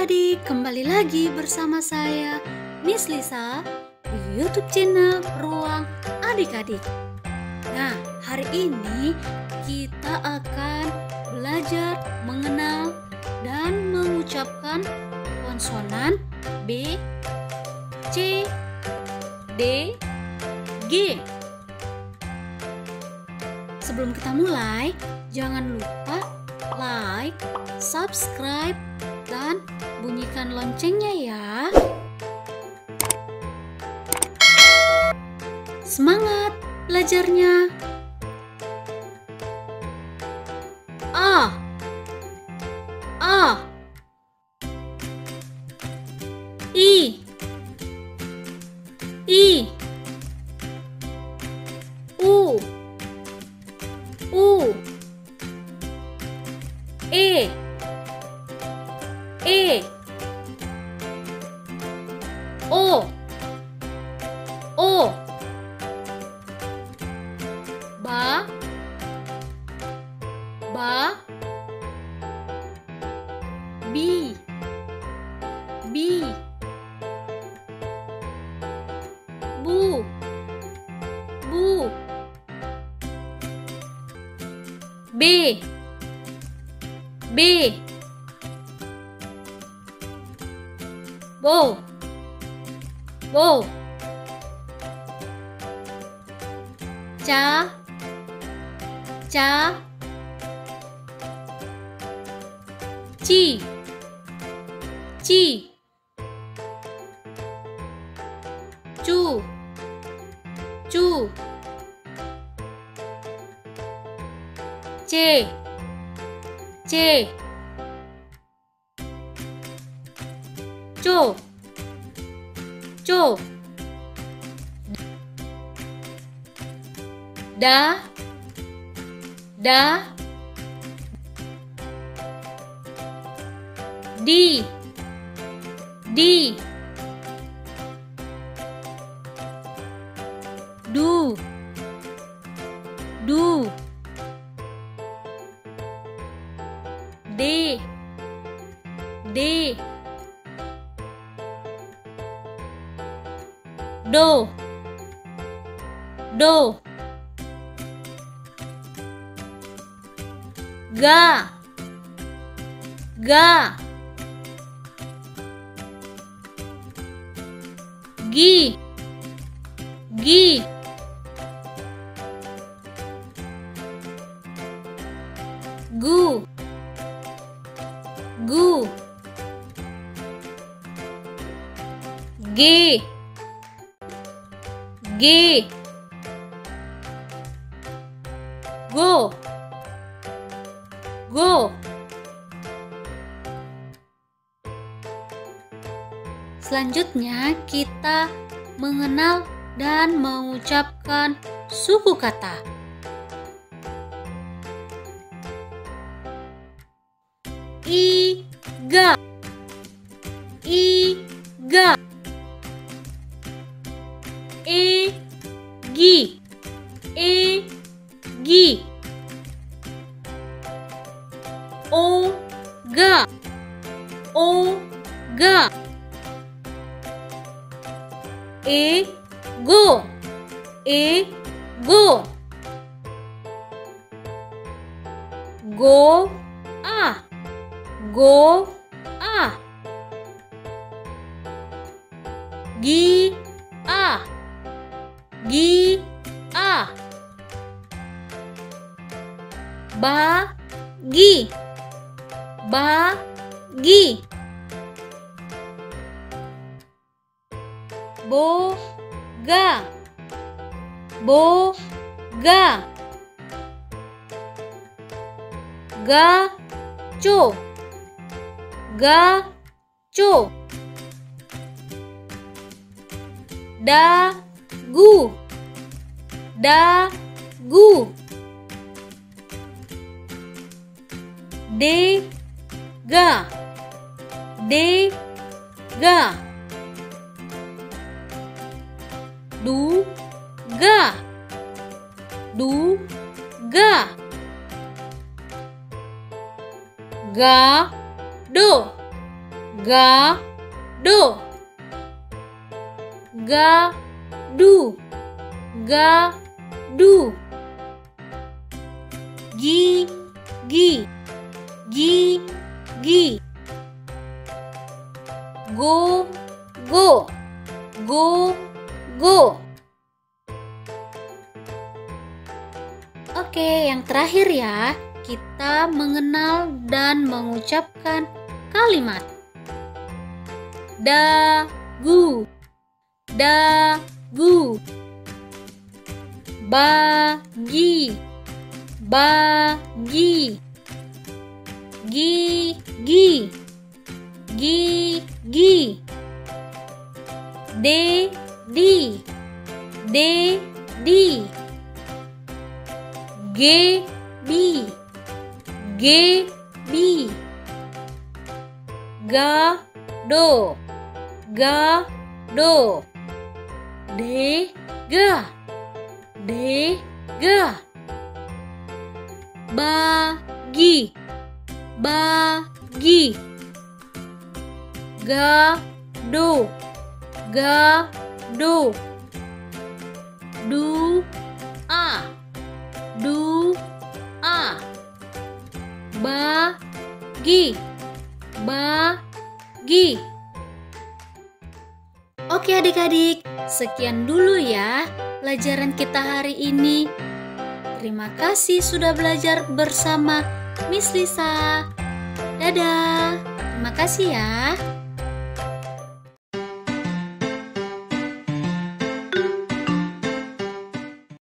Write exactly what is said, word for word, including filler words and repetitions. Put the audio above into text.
adik-adik, kembali lagi bersama saya Miss Lisa di YouTube channel Ruang Adik-adik. Nah, hari ini kita akan belajar mengenal dan mengucapkan konsonan B, C, D, G. Sebelum kita mulai, jangan lupa like, subscribe, dan bunyikan loncengnya ya. Semangat belajarnya. A, A, I, I, U, U, E, E, O, O, Ba, Ba, Bi, Bi, Bu, Bu, B, B, Bo, Bo, Ca, Ca, Ci, Ci, Cu, Cu, C, C, Co, Co, Da, Da, Di, Di, Du, Du, D, D, Do, Do, Ga, Ga, Gi, Gi, Gu, Gu, G, G, Go, Go. Selanjutnya kita mengenal dan mengucapkan suku kata. Iga, Iga, Egi, Egi, Oga, Oga, Ego, Ego, Goa, Goa, Gia, Gia, Bagi, Bagi, Boga, Boga, Gaco, Gaco, Dagu, Dagu, Dega, Dega, Duga, Duga, Gado, Ga, do. Ga, du. Ga, du. Gi, gi. Gi, gi. Go, go. Go, go. Oke, yang terakhir ya, kita mengenal dan mengucapkan kalimat dagu, dagu. Bagi, bagi. Gigi, gigi. Dedi, dedi. Gebi, gebi. Gado, gado. Dega, dega. Bagi, bagi. Gado, gado. Doa, doa. Bagi, bagi. Oke adik-adik, sekian dulu ya pelajaran kita hari ini. Terima kasih sudah belajar bersama Miss Lisa. Dadah, terima kasih ya.